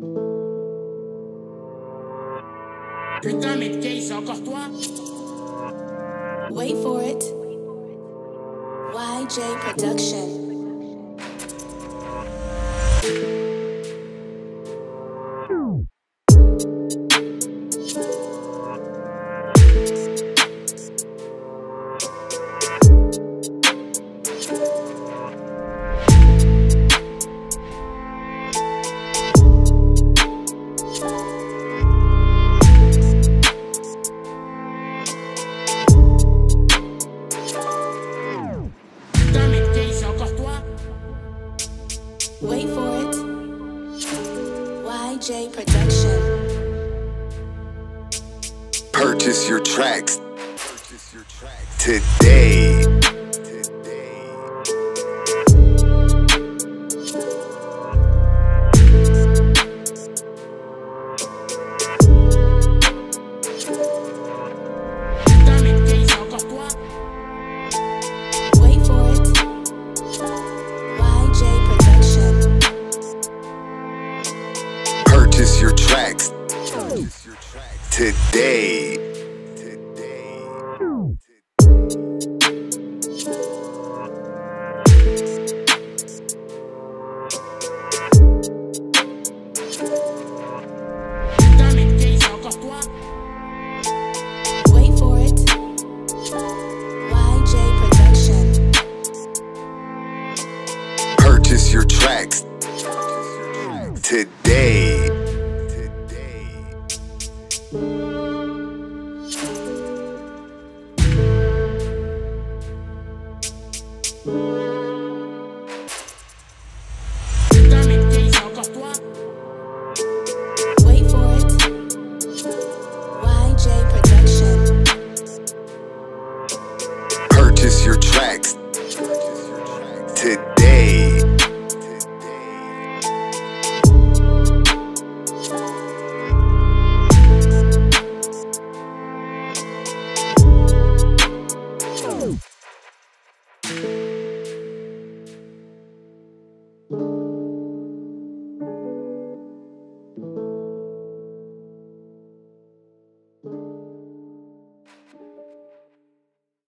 Putain, mais Kay, c'est encore toi? Wait for it. yjproduction. Wait for it. yjproduction. Purchase your tracks today. Purchase your tracks today. Wait for it. yjproduction. Purchase your tracks today.